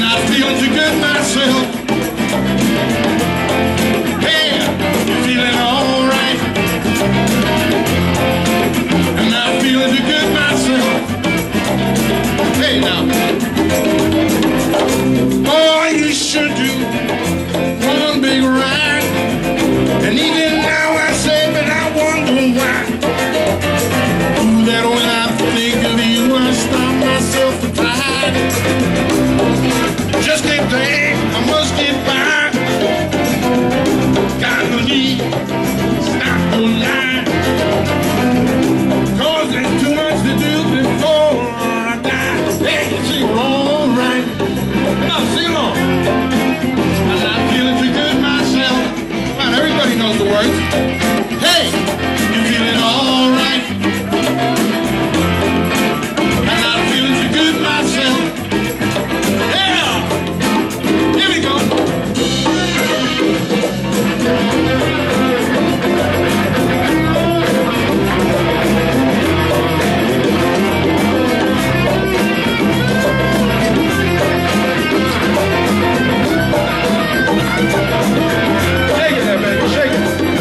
I'm feeling too good myself. Hey, you're feeling alright. And I'm feeling too good myself. Hey now. Boy, you should do one big ride. And even now I say, but I wonder why. Ooh, that when I think of you, I stop myself to pride. Just can't think, I must get by. Got no need, stop no lie. Cause there's too much to do before I die. Hey, you see, we're all right. Come on, sing along. I'm not feeling too good myself. Come on, everybody knows the words. Hey, you feeling all right? I'm not feeling too good myself. Yeah, here we go. Shake it there, baby, shake it.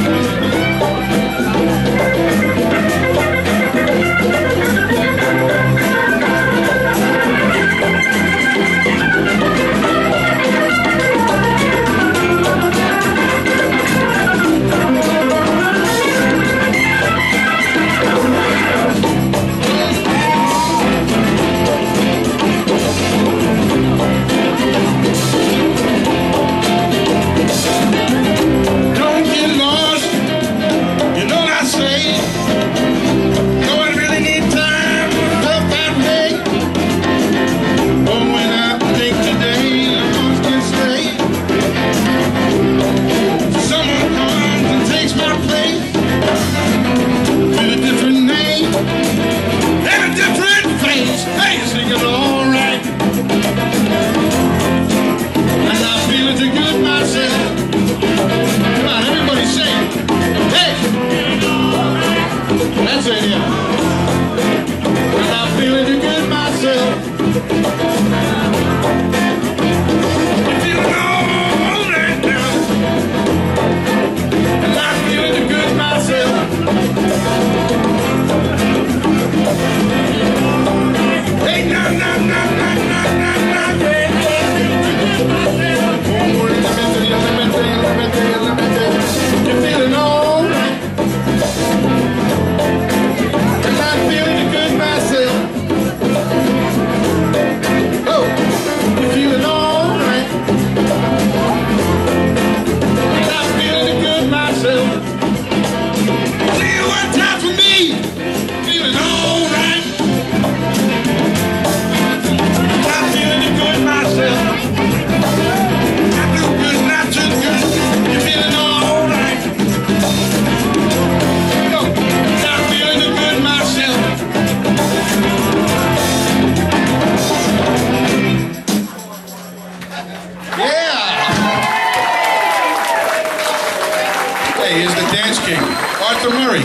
Here's the dance king, Arthur Murray.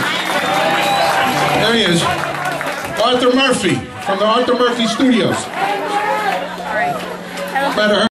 There he is. Arthur Murphy from the Arthur Murphy Studios. Better.